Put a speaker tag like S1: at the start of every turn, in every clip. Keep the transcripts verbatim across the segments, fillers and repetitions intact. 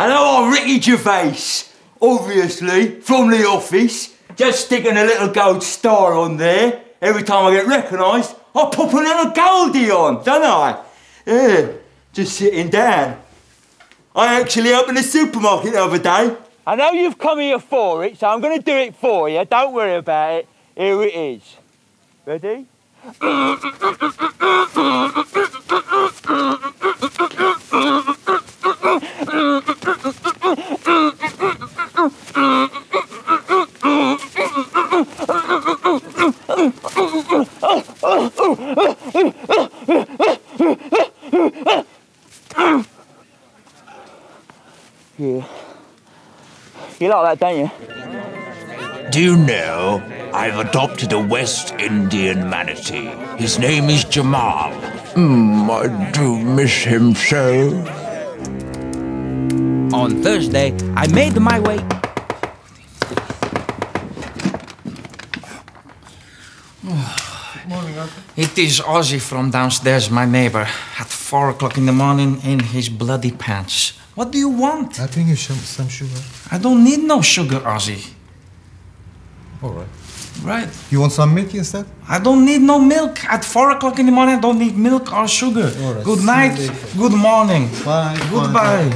S1: Hello, I'm Ricky Gervais, obviously, from The Office. Just sticking a little gold star on there. Every time I get recognised, I pop a little goldie on, don't I? Yeah, just sitting down. I actually opened a supermarket the other day. I know you've come here for it, so I'm going to do it for you. Don't worry about it. Here it is. Ready? Yeah. You like that, don't you?
S2: Do you know, I've adopted a West Indian manatee. His name is Jamal. Hmm, I do miss him so.
S3: On Thursday, I made my way...
S4: Morning, Arthur.
S3: It is Ozzy from downstairs, my neighbor, at four o'clock in the morning in his bloody pants. What do you want?
S4: I think you some, some sugar.
S3: I don't need no sugar, Ozzy.
S4: All right.
S3: Right.
S4: You want some milk instead?
S3: I don't need no milk. At four o'clock in the morning, I don't need milk or sugar.
S4: All right.
S3: Good night, good morning.
S4: Bye.
S3: Goodbye.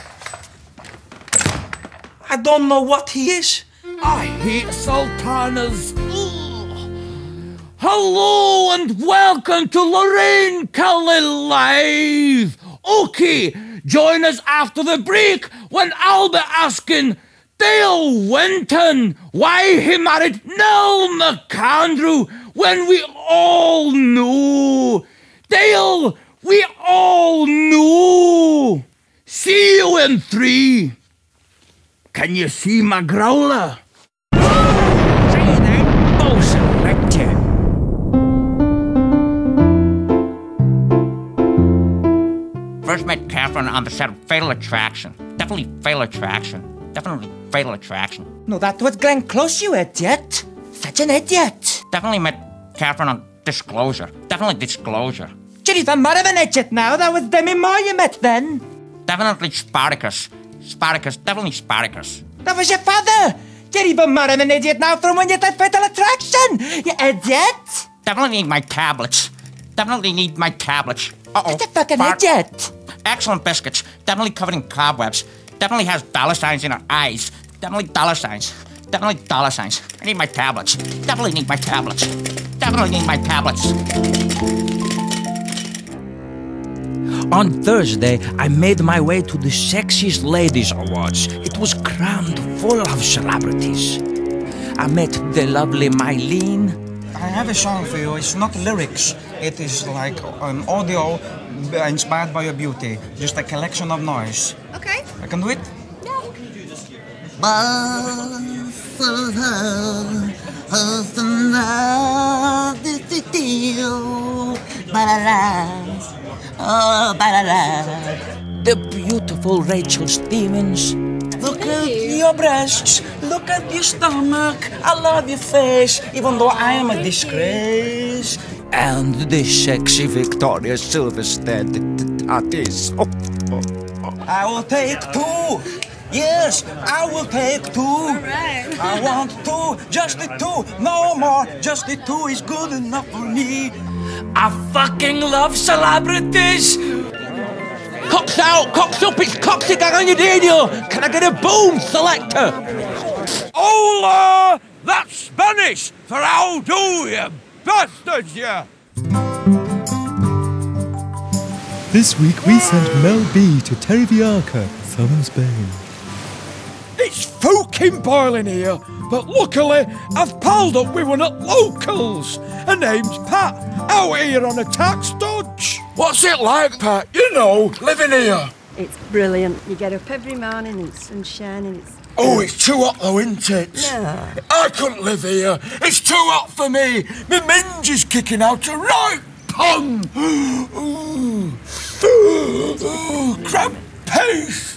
S3: I don't know what he is.
S5: I hate sultanas. Hello and welcome to Lorraine Kelly Live. Okay, join us after the break when I'll be asking Dale Winton why he married Nell McAndrew when we all know. Dale, we all know. See you in three. Can you see my growler?
S2: Say that bullshit, Rector.
S6: First met Catherine on the set of Fatal Attraction. Definitely Fatal Attraction. Definitely Fatal Attraction.
S7: No, that was Glenn Close, you idiot. Such an idiot.
S6: Definitely met Catherine on Disclosure. Definitely Disclosure.
S7: You're even more of an idiot now. That was Demi Moore you met then.
S6: Definitely Spartacus. Spartacus. Definitely Spartacus.
S7: That was your father. You're even more of an idiot now from when you did Fatal Attraction. You idiot.
S6: Definitely need my tablets. Definitely need my tablets. Uh-oh.
S7: You're a fucking
S6: Fart.
S7: idiot.
S6: Excellent biscuits. Definitely covered in cobwebs. Definitely has dollar signs in her eyes. Definitely dollar signs. Definitely dollar signs. I need my tablets. Definitely need my tablets. Definitely need my tablets.
S3: On Thursday, I made my way to the Sexiest Ladies Awards. It was crammed full of celebrities. I met the lovely Mylene.
S8: I have a song for you. It's not lyrics. It is like an audio inspired by your beauty. Just a collection of noise.
S9: Okay.
S8: I can do it?
S3: The beautiful Rachel Stevens. Look at your breasts, look at your stomach. I love your face, even though I am a disgrace. And the sexy Victoria Silverstead. That is. Oh, oh, oh.
S8: I will take two. Yes, I will take two.
S9: All right.
S8: I want two, just the two, no more. Just the two is good enough for me.
S5: I fucking love celebrities. Cocks out, cocks up, it's Coxie Gang on your radio. Can I get a boom selector? Hola! That's Spanish for how do you bastards, yeah.
S10: This week we sent Mel B to Terriviaca, southern Spain.
S5: It's fucking boiling here, but luckily I've palled up with one at Locals. Her name's Pat, out here on a tax dodge. What's it like, Pat? You know, living here.
S9: It's brilliant. You get up every morning and it's sunshine and it's...
S5: Oh, it's too hot though, isn't it?
S9: No.
S5: I couldn't live here. It's too hot for me. My minge is kicking out a right pun. Ooh. Ooh, crab paste.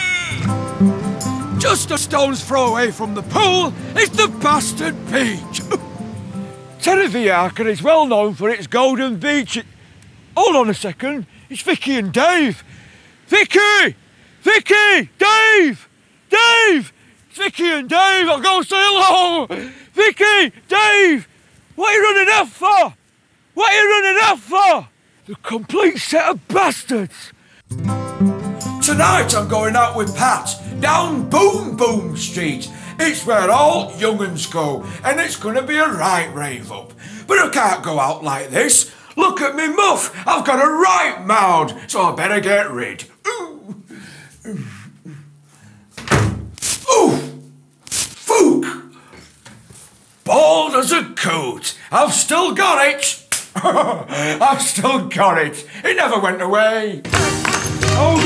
S5: Just a stone's throw away from the pool is the Bastard Beach. Terriviaca is well known for its golden beach. Hold on a second, it's Vicky and Dave. Vicky! Vicky! Dave! Dave! It's Vicky and Dave! I'll go say hello! Vicky! Dave! What are you running off for? What are you running off for? The complete set of bastards!
S11: Tonight I'm going out with Pat down Boom Boom Street. It's where all young'uns go, and it's going to be a right rave up. But I can't go out like this. Look at me muff, I've got a right mound, so I better get rid. Ooh. Ooh. Fook. Bald as a coot. I've still got it. I've still got it. It never went away. Oh,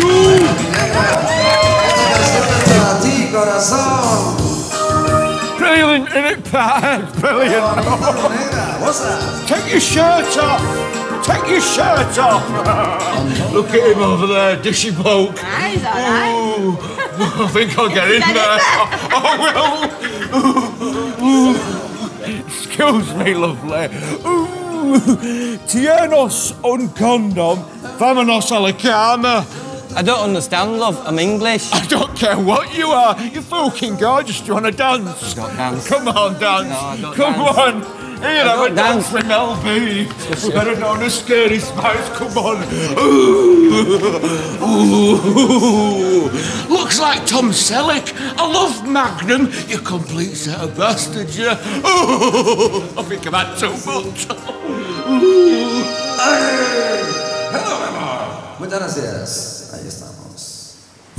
S5: brilliant, isn't it, Pat? Brilliant.
S11: What's that?
S5: Take your shirt off. Take your shirt off. Look at him over there, dishy bloke.
S12: Ah, he's all right.
S5: Ooh, I think I'll get in there. Oh, well. Excuse me, lovely. Ooh. Tienos un condom, vámonos a la cama.
S13: I don't understand, love. I'm English.
S5: I don't care what you are. You're fucking gorgeous. Do you want to dance?
S13: I don't dance.
S5: Come on, dance.
S13: No, I don't
S5: Come
S13: dance.
S5: on. Here, have a dance with Mel B. We're better known as Scary Spice. Come on. Ooh. Ooh. Looks like Tom Selleck. I love Magnum. You complete set of bastards, you. Ooh. I think I've had too much. Ooh.
S14: Hello, amor. Muchas gracias. Ahí estamos.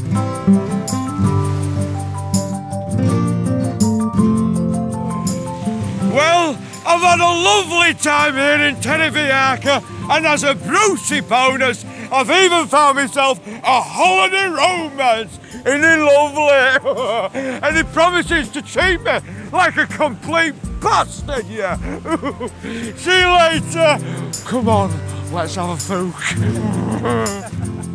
S5: Well, I've had a lovely time here in Tereviaca, and as a Brucey bonus, I've even found myself a holiday romance in the lovely. And he promises to treat me like a complete bastard, yeah. See you later. Come on, let's have a fook.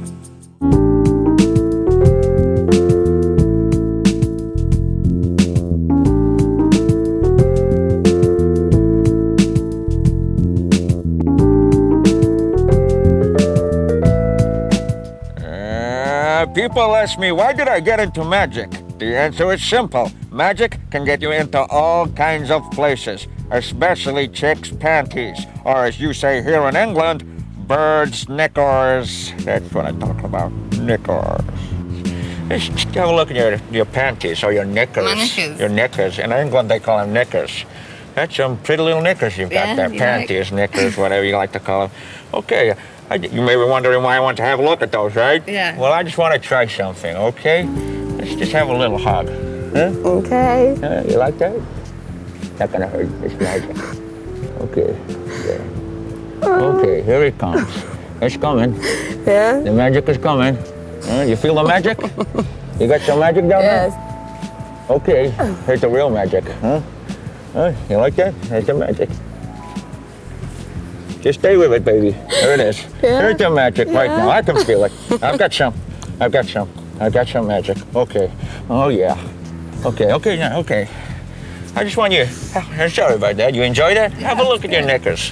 S15: People ask me, why did I get into magic? The answer is simple. Magic can get you into all kinds of places, especially chicks' panties, or as you say here in England, birds' knickers. That's what I'm talking about, knickers. Just have a look at your, your panties or your knickers.
S12: My knickers.
S15: Your knickers. In England, they call them knickers. That's some pretty little knickers you've got
S12: Yeah,
S15: there.
S12: you
S15: Panties, knickers, whatever you like to call them. Okay. I, you may be wondering why I want to have a look at those, right?
S12: Yeah.
S15: Well, I just want to try something, okay? Let's just have a little hug. Huh?
S12: Okay.
S15: Uh, you like that? Not gonna hurt. It's magic. Okay. Yeah. Okay, here it comes. It's coming.
S12: Yeah?
S15: The magic is coming. Uh, you feel the magic? You got some magic down
S12: Yes.
S15: there? Okay, here's the real magic. Huh? Uh, you like that? There's the magic. Just stay with it, baby. There it is.
S12: Yeah.
S15: Here's the magic right
S12: Yeah.
S15: now. I can feel it. I've got some. I've got some. I've got some magic. Okay. Oh, yeah. Okay, okay, yeah, okay. I just want you... I'm sorry about that. You enjoyed that? Have a look at your knickers.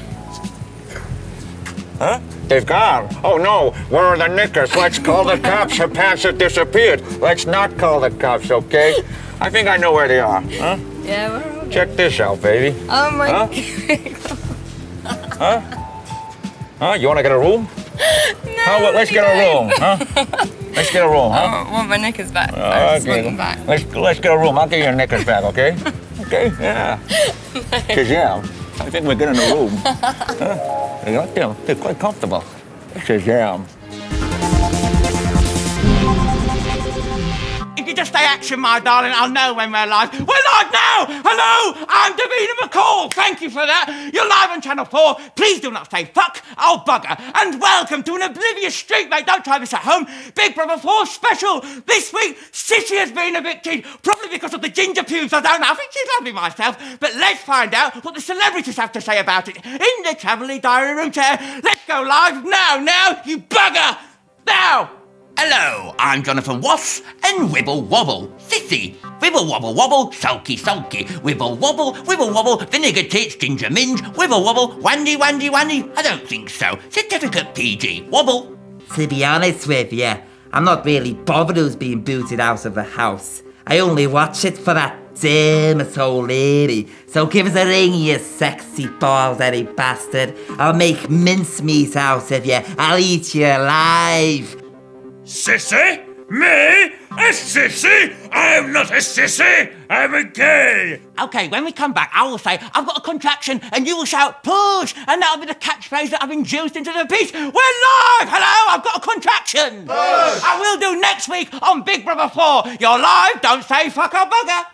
S15: Huh? They've gone. Oh, no. Where are the knickers? Let's call the cops. Her pants have disappeared. Let's not call the cops, okay? I think I know where they are. Huh?
S12: Yeah, we're all
S15: Check this out, baby.
S12: Oh my
S15: Huh?
S12: God.
S15: Huh? Huh? You want to get a room?
S12: No,
S15: Huh? Well, let's get a room, huh? Let's get a room, huh?
S12: I want my knickers back.
S15: Oh,
S12: I just
S15: okay.
S12: want them back.
S15: Let's let's get a room. I'll get your knickers back, okay? Okay, yeah. Shazam. I think we're getting a room. Huh? You like them? They're quite comfortable. Shazam.
S6: If you just stay action, my darling, I'll know when we're live. We're live now! Hello, I'm Davina McCall. Thank you for that. You're live on Channel four. Please do not say fuck, I'll bugger. And welcome to an oblivious street, mate. Don't try this at home. Big Brother four special. This week, Sissy has been evicted, probably because of the ginger pubes. I don't know. I think she's lovely myself. But let's find out what the celebrities have to say about it in the Cavalier Diary Room chair. Let's go live now, now, you bugger! Now! Hello, I'm Jonathan Wass and Wibble Wobble. Sissy, Wibble Wobble Wobble, sulky sulky. Wibble Wobble, Wibble Wobble, vinegar tits, ginger minge. Wibble Wobble, wandy wandy wandy. I don't think so. Certificate P G. Wobble.
S16: To be honest with you,
S7: I'm not really bothered who's being booted out of the house. I only watch it for that famous old lady. So give us a ring, you sexy balls-headed bastard. I'll make mincemeat out of you. I'll eat you alive.
S2: Sissy? Me? A sissy? I'm not a sissy. I'm a gay.
S6: Okay, when we come back, I will say, I've got a contraction, and you will shout, push, and that'll be the catchphrase that I've induced into the piece. We're live! Hello, I've got a contraction. Push. I will do next week on Big Brother four. You're live, don't say fuck or bugger.